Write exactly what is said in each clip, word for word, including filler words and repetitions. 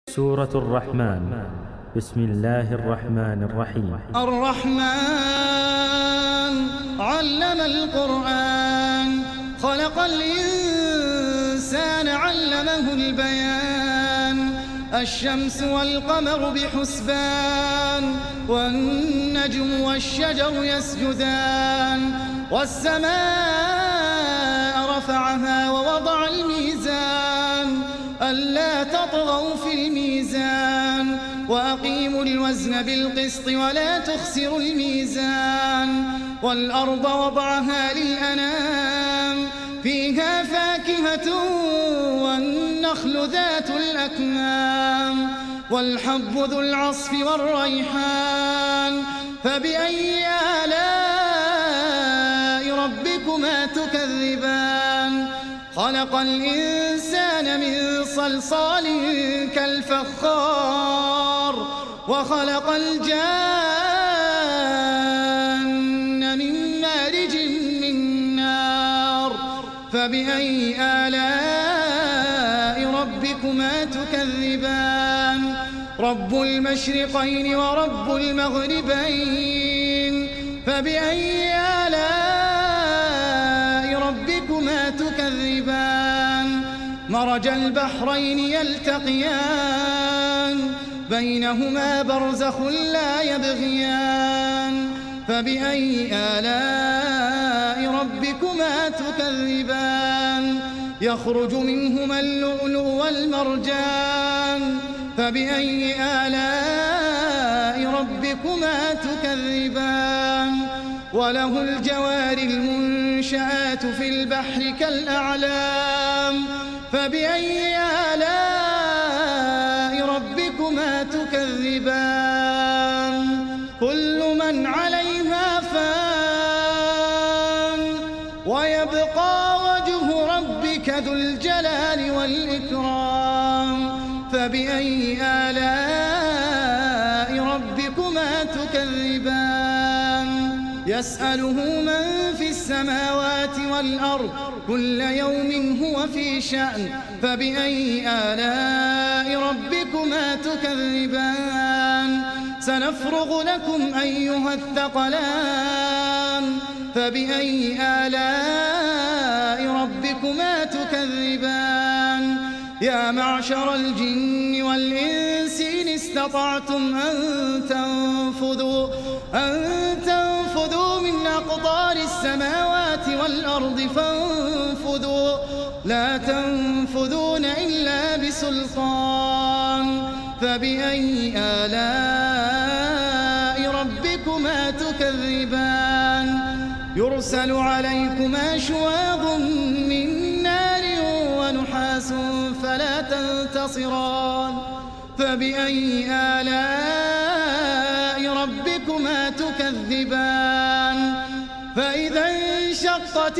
سورة الرحمن. بسم الله الرحمن الرحيم. الرحمن علم القرآن، خلق الإنسان علمه البيان. الشمس والقمر بحسبان، والنجم والشجر يسجدان. والسماء رفعها ووضع الميزان، ألا تطغوا في الميزان. وأقيموا الوزن بالقسط ولا تخسروا الميزان. والأرض وضعها للأنام، فيها فاكهة والنخل ذات الأكمام. والحب ذو العصف والريحان. فبأي آلاء ربكما تكذبان؟ خلق الإنسان من صلصال كالفخار، وخلق الجان من مارج من نار. فبأي آلاء ربكما تكذبان؟ رب المشرقين ورب المغربين. فبأي آلاء ربكما تكذبان؟ مرج البحرين يلتقيان، بينهما برزخ لا يبغيان. فبأي آلاء ربكما تكذبان؟ يخرج منهما اللؤلؤ والمرجان. فبأي آلاء ربكما تكذبان؟ وله الجوار المنشآت في البحر كالأعلام. فبأي آلاء ربكما تكذبان؟ كل من عليها فان، ويبقى وجه ربك ذو الجلال والإكرام. فبأي آلاء ربكما تكذبان؟ يسأله من في السماوات والأرض، كل يوم هو في شأن. فبأي آلاء ربكما تكذبان؟ سنفرغ لكم أيها الثقلان. فبأي آلاء ربكما تكذبان؟ يا معشر الجن والإنس إن استطعتم أن تنفذوا أن تنفذوا من أقطار السماوات والأرض فانفذوا، لا تنفذون إلا بسلطان. فبأي آلاء ربكما تكذبان؟ يرسل عليكما شواظ من نار ونحاس فلا تنتصران. فبأي آلاء ربكما تكذبان؟ فإذا انشقت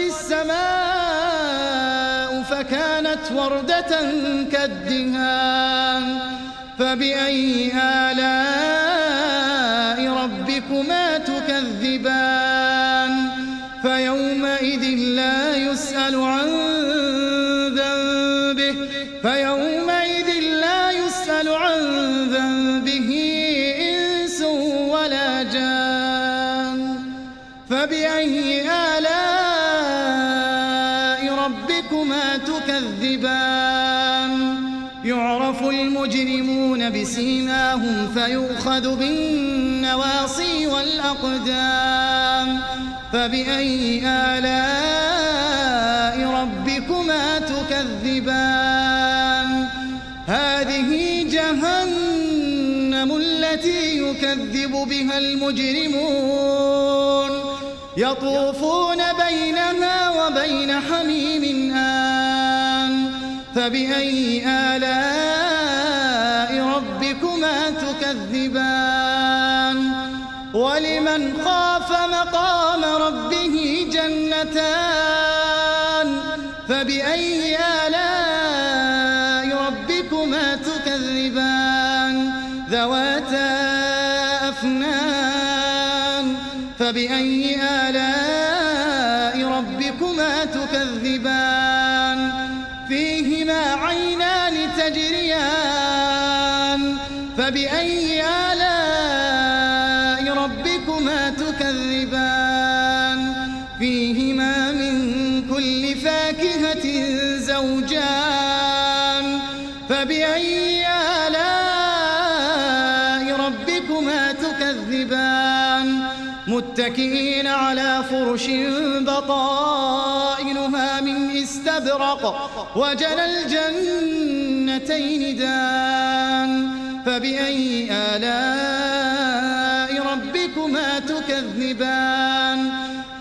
السماء فكانت وردة كالدهان. فبأي آلاء ربكما تكذبان؟ فيومئذ لا يسأل عن ذنبه فيومئذ لا يسأل عن ذنبه إنس ولا جان. فبأي آلاء ربكما تكذبان؟ يعرف المجرمون بسيماهم فيؤخذ بالنواصي والأقدام. فبأي آلاء ربكما تكذبان؟ هذه جهنم التي يكذب بها المجرمون، يطوفون بينها وبين حميم آن. فبأي آلاء ربكما تكذبان؟ ولمن خاف مقام ربه جنتان. فبأي آلاء ربكما تكذبان؟ ذواتا أفنان. فبأي آلاء ربكما تكذبان؟ فيهما عينان تجريان فبأي آلاء ربكما تكذبان فيهما من كل فاكهة زوجان فبأي آلاء ربكما تكذبان متكئين على فرش بطائنها من استبرق وجنى الجنتين دان فبأي آلاء ربكما تكذبان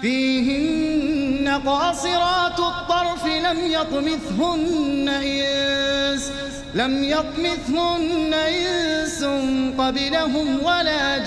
فيهن قاصرات الطرف لم يطمثهن إنس لم يطمثهن إنس قبلهم ولا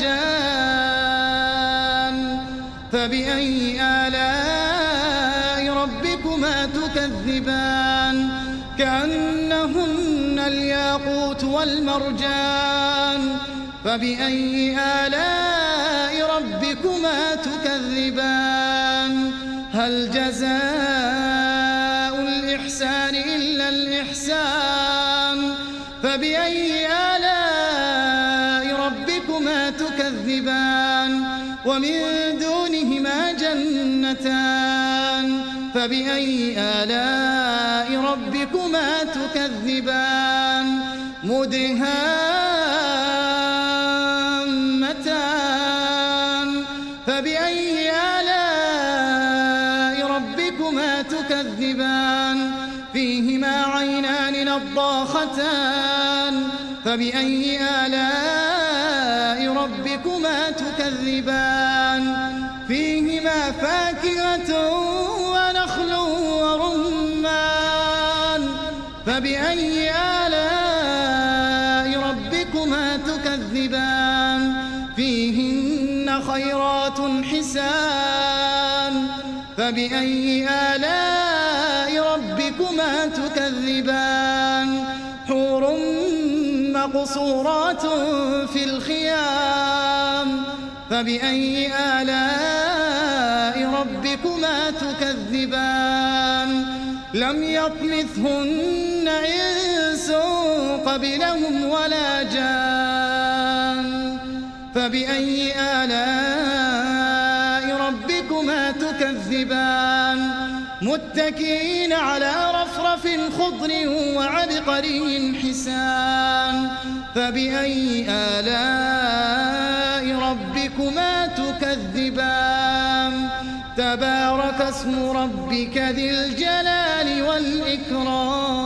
جان فبأي آلاء ربكما تكذبان كأنهن الياقوت والمرجان فبأي آلاء ربكما تكذبان هل جزاء الإحسان إلا الإحسان فبأي آلاء ربكما تكذبان ومن دونهما جنتان فبأي آلاء ربكما تكذبان مدهامتان فبأي آلاء ربكما تكذبان فيهما عينان نضاختان فبأي آلاء ربكما تكذبان فيهما فاكهة ونخل ورمان فبأي آلاء ربكما تكذبان فيهن خيرات حسان فبأي آلاء ربكما تكذبان حور مقصورات في الخيام فبأي آلاء ربكما تكذبان لم يطمثهن إنس قبلهم ولا جان فبأي آلاء ربكما تكذبان متكئين على رفرف خضر وعبقري حسان فبأي آلاء ربكما تكذبان تبارك اسم ربك ذي الجلال والإكرام